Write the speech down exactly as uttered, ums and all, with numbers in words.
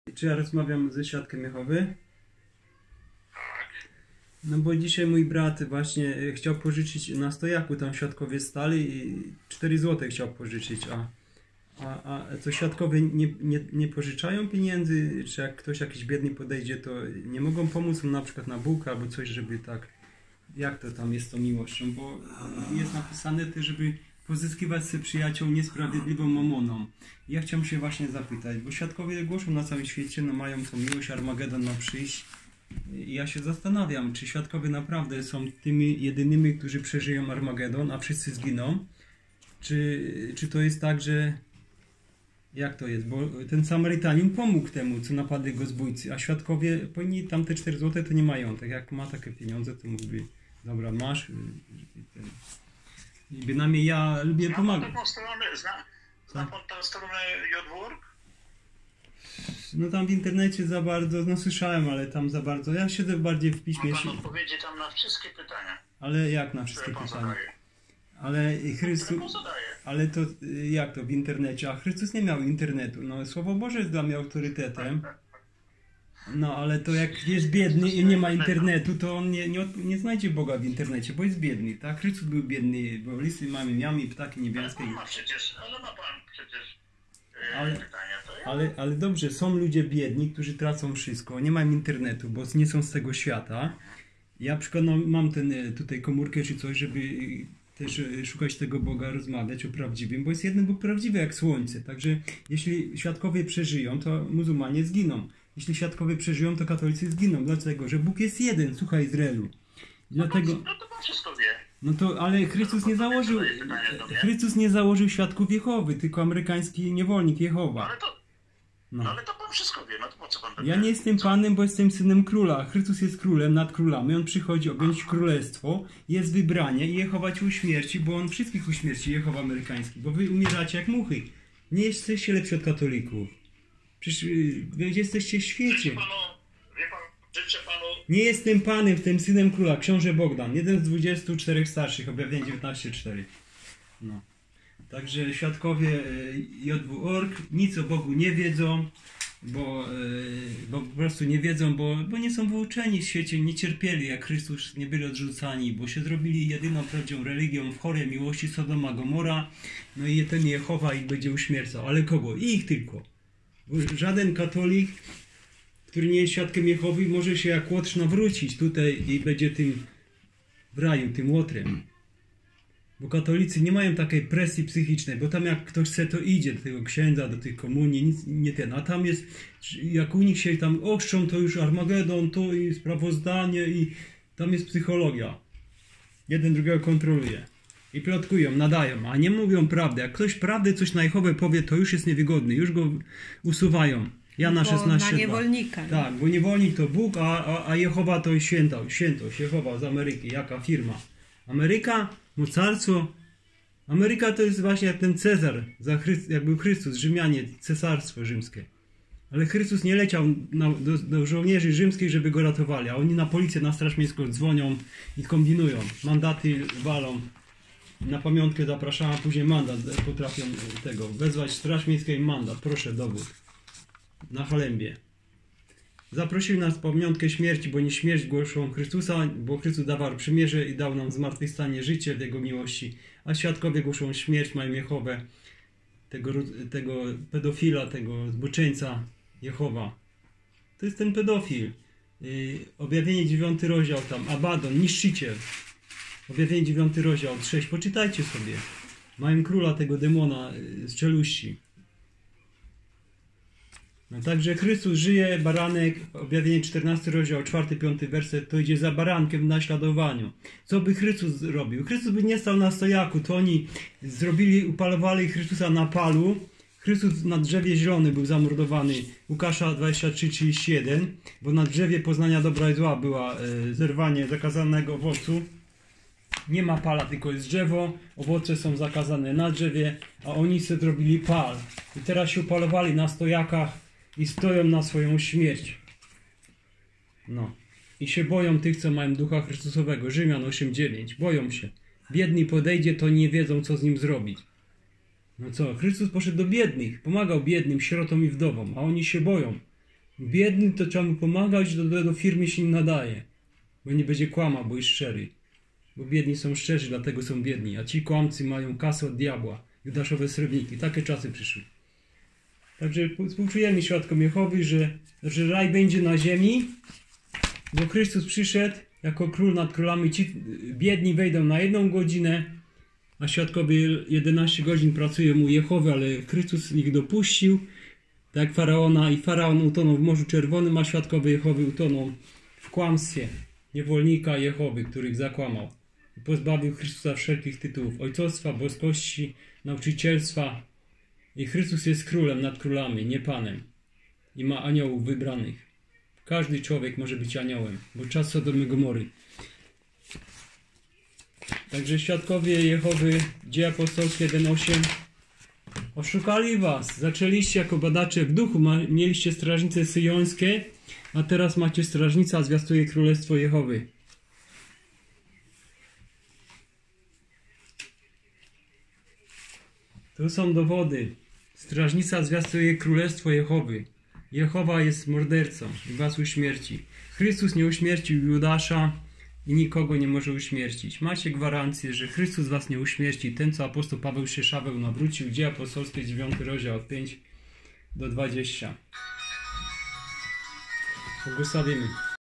Czy ja rozmawiam ze Świadkiem Jehowy? Tak. No bo dzisiaj mój brat właśnie chciał pożyczyć na stojaku, tam świadkowie stali i cztery złote chciał pożyczyć, a, a, a co świadkowie nie, nie, nie pożyczają pieniędzy, czy jak ktoś jakiś biedny podejdzie, to nie mogą pomóc mu na przykład na bułkę albo coś, żeby tak, jak to tam jest z tą miłością, bo jest napisane też, żeby pozyskiwać sobie przyjaciół niesprawiedliwą mamoną. Ja chciałem się właśnie zapytać, bo świadkowie głoszą na całym świecie, no mają tą miłość, Armagedon ma przyjść. I ja się zastanawiam, czy świadkowie naprawdę są tymi jedynymi, którzy przeżyją Armagedon, a wszyscy zginą? Czy, czy to jest tak, że... Jak to jest? Bo ten Samarytanin pomógł temu, co napadli go zbójcy, a świadkowie powinni tam te cztery złote to nie mają. Tak jak ma takie pieniądze, to mógłby, dobra, masz. I bynajmniej ja lubię pomagać. Zna pan stronę, zna, zna pan tę stronę Jodwórk? No tam w internecie za bardzo, no słyszałem, ale tam za bardzo, ja siedzę bardziej w Ma piśmie. pan odpowiedzi tam na wszystkie pytania, Ale jak na wszystkie które pan pytania? zadaje. Ale Chrystus, Które pan zadaje. ale to y, jak to w internecie? A Chrystus nie miał internetu. No Słowo Boże jest dla mnie autorytetem. No ale to jak jest biedny i nie ma internetu, to on nie, nie, od- nie znajdzie Boga w internecie, bo jest biedny, tak? Chrystus był biedny, bo listy mamy miami, ptaki Ale niebieskie. pan ma przecież, ale ma pan przecież e, Ale- pytania, to ja... Ale, ale dobrze, są ludzie biedni, którzy tracą wszystko, nie mają internetu, bo nie są z tego świata. Ja na przykład no, mam ten, e, tutaj komórkę czy coś, żeby e, też e, szukać tego Boga, rozmawiać o prawdziwym, bo jest jeden Bóg prawdziwy jak słońce. Także jeśli świadkowie przeżyją, to muzułmanie zginą. Jeśli świadkowie przeżyją, to katolicy zginą. Dlaczego? Że Bóg jest jeden, słuchaj Izraelu. Dlatego... No to pan wszystko wie. No to, ale Chrystus nie założył, Chrystus nie założył świadków Jehowy, tylko amerykański niewolnik Jehowa. Ale to, no. No. ale to pan wszystko wie, no to po co pan... Ja nie jestem panem, bo jestem synem króla. Chrystus jest królem nad królami. On przychodzi objąć królestwo, jest wybranie i Jehowa cię uśmierci, bo on wszystkich uśmierci, Jehowa amerykański, bo wy umieracie jak muchy. Nie jesteście lepsi od katolików. Przecież y, wy jesteście w Życzę świecie. panu, wie pan, życzę panu... Nie jestem panem, jestem synem króla, książę Bogdan. Jeden z dwudziestu czterech starszych, objawienie dziewiętnaście cztery. No. Także świadkowie y, J W org nic o Bogu nie wiedzą, bo, y, bo po prostu nie wiedzą, bo, bo nie są wyuczeni w świecie, nie cierpieli jak Chrystus, nie byli odrzucani, bo się zrobili jedyną prawdziwą religią w chorej miłości Sodoma Gomora, no i ten Jehowa ich będzie uśmiercał. Ale kogo? Ich tylko. Bo żaden katolik, który nie jest świadkiem Jehowy, może się jak łotr nawrócić tutaj i będzie tym w raju, tym łotrem. Bo katolicy nie mają takiej presji psychicznej, bo tam jak ktoś chce, to idzie do tego księdza, do tych komunii, nic nie ten. A tam jest, jak u nich się tam ochrzczą, to już Armagedon, to i sprawozdanie i tam jest psychologia. Jeden drugiego kontroluje. I plotkują, nadają, a nie mówią prawdy. Jak ktoś prawdy coś na Jehowę powie, to już jest niewygodny, już go usuwają. Jana Bo szesnaście na dwa. niewolnika. nie? Tak, bo niewolnik to Bóg, a, a, a Jehowa to święto, świętość, Jehowa z Ameryki, jaka firma. Ameryka, mocarstwo. Ameryka to jest właśnie jak ten Cezar, za Chryst, jak był Chrystus, Rzymianie, cesarstwo rzymskie. Ale Chrystus nie leciał na, do, do żołnierzy rzymskich, żeby go ratowali, a oni na policję, na straż miejską dzwonią i kombinują. Mandaty walą. Na pamiątkę zapraszam, a później mandat potrafią tego, wezwać straż miejską i mandat, proszę dowód. Na Halembie. Zaprosili nas w pamiątkę śmierci, bo nie śmierć głoszą Chrystusa, bo Chrystus dawał przymierze i dał nam zmartwychwstanie życie w Jego miłości, a świadkowie głoszą śmierć, mają Jehowę, tego, tego pedofila, tego zboczeńca Jehowa. To jest ten pedofil. Yy, objawienie dziewiąty rozdział tam, Abaddon, niszczyciel. Objawienie dziewiąty rozdział, sześć, poczytajcie sobie. Mają króla tego demona yy, z czeluści. No także Chrystus żyje, baranek, objawienie czternasty rozdział, czwarty, piąty werset, to idzie za barankiem w naśladowaniu. Co by Chrystus zrobił? Chrystus by nie stał na stojaku, to oni zrobili, upalowali Chrystusa na palu. Chrystus na drzewie zielony był zamordowany, Łukasza dwadzieścia trzy, trzydzieści jeden, bo na drzewie poznania dobra i zła była e, zerwanie zakazanego owocu. Nie ma pala, tylko jest drzewo, owoce są zakazane na drzewie, a oni sobie zrobili pal. I teraz się upalowali na stojakach i stoją na swoją śmierć. No. I się boją tych, co mają ducha Chrystusowego. Rzymian osiem, dziewięć. Boją się. Biedny podejdzie, to nie wiedzą, co z nim zrobić. No co? Chrystus poszedł do biednych. Pomagał biednym, sierotom i wdowom. A oni się boją. Biedny to trzeba mu pomagać, do, do firmy się nie nadaje. Bo nie będzie kłamał, bo jest szczery. Bo biedni są szczerzy, dlatego są biedni. A ci kłamcy mają kasę od diabła. Judaszowe srebrniki. Takie czasy przyszły. Także współczujemy świadkom Jehowy, że, że raj będzie na ziemi, bo Chrystus przyszedł jako król nad królami. Ci biedni wejdą na jedną godzinę, a świadkowie jedenaście godzin pracują u Jehowy, ale Chrystus ich dopuścił, tak jak Faraona, i Faraon utonął w Morzu Czerwonym, a świadkowie Jehowy utoną w kłamstwie niewolnika Jehowy, których zakłamał. I pozbawił Chrystusa wszelkich tytułów, ojcostwa, boskości, nauczycielstwa. I Chrystus jest królem nad królami, nie panem. I ma aniołów wybranych. Każdy człowiek może być aniołem, bo czas Sodomy i Gomory. Także świadkowie Jehowy, Dzieje Apostolskie jeden osiem. Oszukali was. Zaczęliście jako badacze w duchu, mieliście strażnice syjońskie, a teraz macie strażnica, zwiastuje Królestwo Jehowy. Tu są dowody. Strażnica zwiastuje Królestwo Jehowy. Jehowa jest mordercą i was uśmierci. Chrystus nie uśmiercił Judasza i nikogo nie może uśmiercić. Macie gwarancję, że Chrystus was nie uśmierci. Ten, co apostoł Paweł się Szaweł nawrócił. Dzieje Apostolskie, dziewiąty rozdział, od pięć do dwudziestu. Błogosławimy.